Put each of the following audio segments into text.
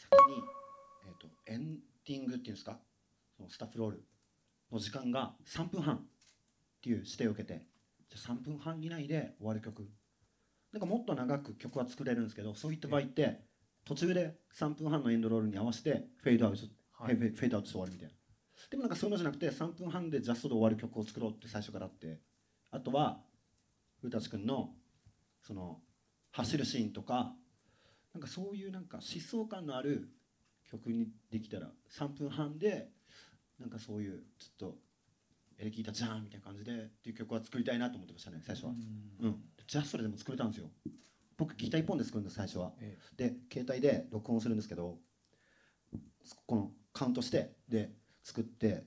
に、エンディングっていうんですか、そのスタッフロールの時間が3分半っていう指定を受けて、じゃあ3分半以内で終わる曲、なんかもっと長く曲は作れるんですけど、そういった場合って途中で3分半のエンドロールに合わせてフェードアウト、フェードアウトして終わるみたいな。でもなんかそういうのじゃなくて3分半でジャストで終わる曲を作ろうって最初からあって、あとは古舘君のその走るシーンとか、なんかそういうなんか疾走感のある曲にできたら3分半でなんかそういうちょっとエレキギターじゃんみたいな感じでっていう曲は作りたいなと思ってましたね最初は。うん、じゃあそれでも作れたんですよ。僕ギター1本で作るんです最初は。で携帯で録音するんですけど、このカウントしてで作って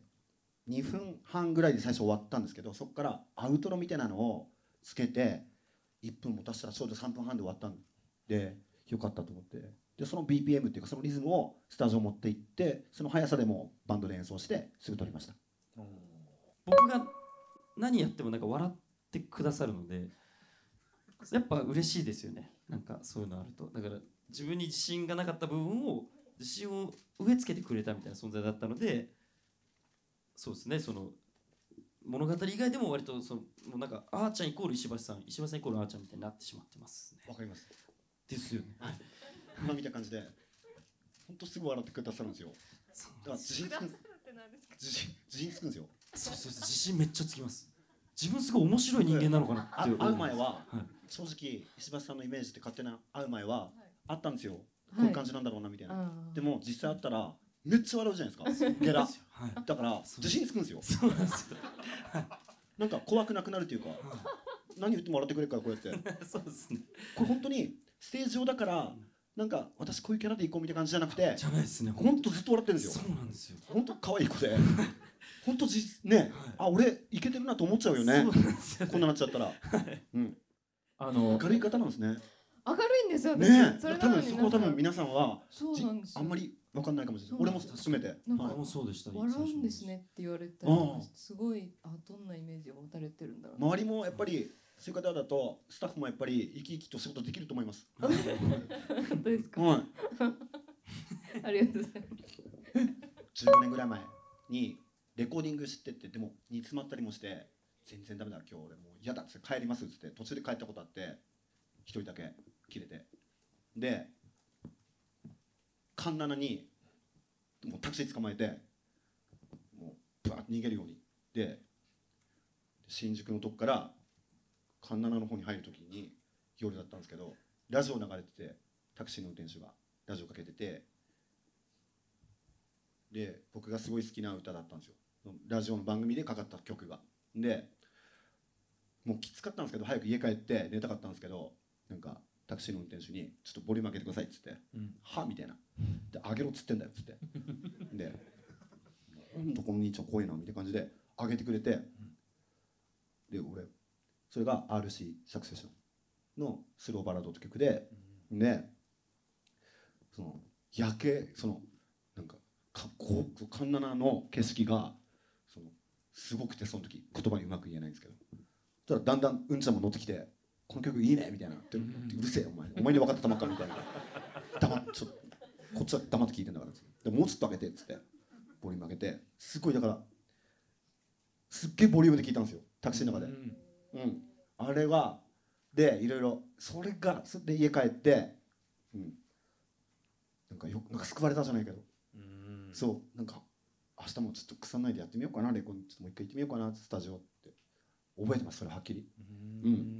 2分半ぐらいで最初終わったんですけど、そこからアウトロみたいなのをつけて1分も足したらちょうど3分半で終わったんでよかったと思って、でその BPM っていうかそのリズムをスタジオ持って行って、その速さでもバンドで演奏してすぐ撮りました。 僕が何やってもなんか笑ってくださるのでやっぱ嬉しいですよね。なんかそういうのあると、だから自分に自信がなかった部分を自信を植え付けてくれたみたいな存在だったので、そうですね、その物語以外でも割とそのもうなんかあーちゃんイコール石橋さん、石橋さんイコールあーちゃんみたいになってしまってますね。 わかります。 ですよね。 はい。今みたいな感じで本当すぐ笑ってくださるんですよ。だから自信つくんですよ。 そうそうそう、自信めっちゃつきます。自分すごい面白い人間なのかなって会う前は、正直石橋さんのイメージって勝手な会う前はあったんですよ、こういう感じなんだろうなみたいな。でも実際会ったらめっちゃ笑うじゃないですか、ゲラ。だから自信つくんですよ。 そうなんですよ。 なんか怖くなくなるというか、何言っても笑ってくれるからこうやってそうですね。 これ本当にステージ上だからなんか私こういうキャラでいこうみたいな感じじゃなくて、 じゃないですね。 本当ずっと笑ってるんですよ。 そうなんですよ。 本当可愛い子で本当ね、あ俺いけてるなと思っちゃうよね、こんななっちゃったら。明るい方なんですね。 明るいんですよね。多分そこを多分皆さんはあんまり分かんないかもしれない。俺も含めて。 僕もそうでした。 笑うんですねって言われたらすごい、どんなイメージを持たれてるんだろう。 周りもやっぱりそういう方だとスタッフもやっぱり生き生きと仕事できると思います。 本当ですか。 はい。 ありがとうございます。 15年ぐらい前にレコーディングしてて、でも煮詰まったりもして全然ダメだ今日俺もう嫌だっつって帰りますっつって途中で帰ったことあって、一人だけ切れて、で環七にもうタクシー捕まえてもうブワーッと逃げるようにで、新宿のとこから環七の方に入る時に夜だったんですけど、ラジオ流れててタクシーの運転手がラジオかけてて、で僕がすごい好きな歌だったんですよ、ラジオの番組でかかった曲が。でもうきつかったんですけど早く家帰って寝たかったんですけど、なんかタクシーの運転手に「ちょっとボリューム上げてください」っつって「は?」みたいな「で上げろっつってんだよ」っつってで「なんだこの兄ちゃん怖いな」みたいな感じで上げてくれて、で俺それが RC サクセションのスローバラードって曲で、でその夜景、そのなんか環七の景色がそのすごくて、その時言葉にうまく言えないんですけど、ただだんだんうんちゃんも乗ってきて「この曲いいね」みたいな「うるせえお前に分かったたまっか」みたいなちょっとこっちは黙って聞いてんだからでもうちょっと上げてっつってボリューム上げて、すごいだからすっげえボリュームで聞いたんですよタクシーの中で。あれはでいろいろそれで家帰って、なんか救われたじゃないけど、そうなんか明日もちょっと腐らないでやってみようかな、レコードちょっともう一回行ってみようかな、スタジオって覚えてます、それはっきり。